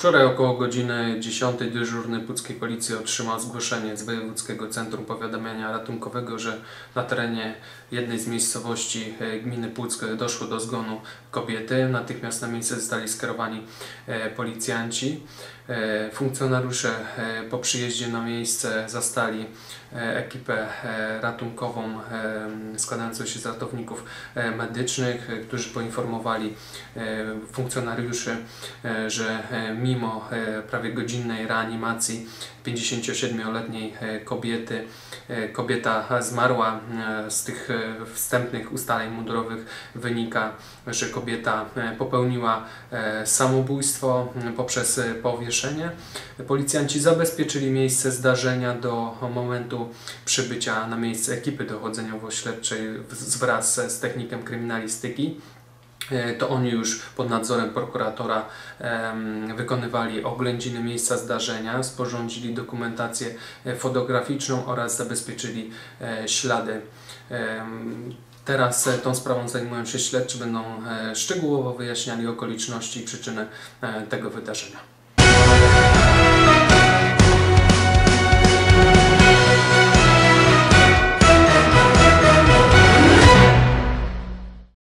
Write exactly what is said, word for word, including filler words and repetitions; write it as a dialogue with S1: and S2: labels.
S1: Wczoraj około godziny dziesiątej dyżurny Puckiej Policji otrzymał zgłoszenie z Wojewódzkiego Centrum Powiadamiania Ratunkowego, że na terenie jednej z miejscowości gminy Puck doszło do zgonu kobiety. Natychmiast na miejsce zostali skierowani policjanci. Funkcjonariusze po przyjeździe na miejsce zastali ekipę ratunkową składającą się z ratowników medycznych, którzy poinformowali funkcjonariuszy, że mimo prawie godzinnej reanimacji pięćdziesięciosiedmioletniej kobiety, kobieta zmarła. Z tych wstępnych ustaleń mundurowych wynika, że kobieta popełniła samobójstwo poprzez powieszenie. Policjanci zabezpieczyli miejsce zdarzenia do momentu przybycia na miejsce ekipy dochodzeniowo-śledczej wraz z technikiem kryminalistyki. To oni już pod nadzorem prokuratora um, wykonywali oględziny miejsca zdarzenia, sporządzili dokumentację fotograficzną oraz zabezpieczyli e, ślady. E, teraz e, tą sprawą zajmują się śledczy, będą e, szczegółowo wyjaśniali okoliczności i przyczyny e, tego wydarzenia.